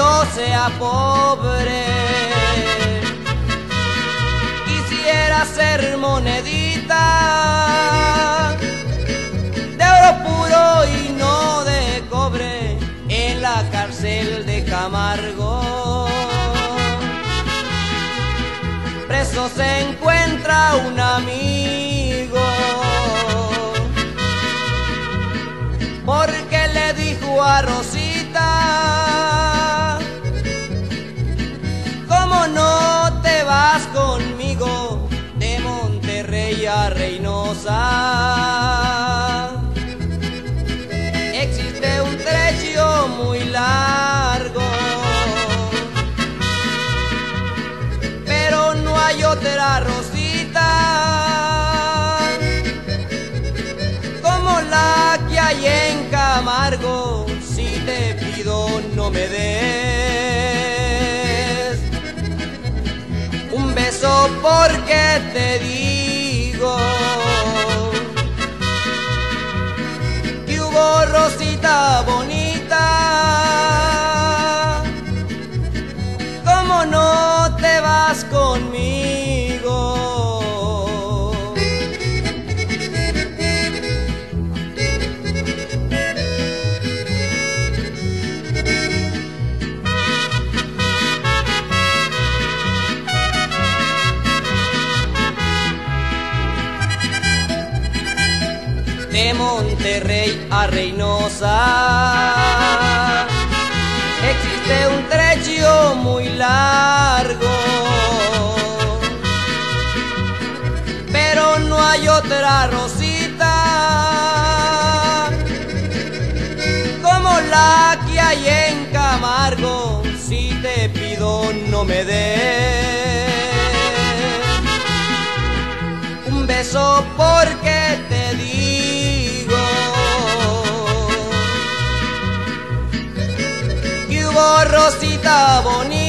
yo sea pobre. Quisiera ser monedita de oro puro y no de cobre en la cárcel de Camargo. Preso se encuentra un amigo, porque le dijo a Rosita: ¿cómo no te vas conmigo de Monterrey a Reynosa? Existe un trecho muy largo, pero no hay otra Rosita como la que hay en Camargo. Si te pido no me des un beso, porque te digo que hubo Rosita bonita. ¿Cómo no te vas conmigo? De Monterrey a Reynosa existe un trecho muy largo, pero no hay otra Rosita como la que hay en Camargo. Si te pido no me des un beso, porque te digo que hubo Rosita bonita.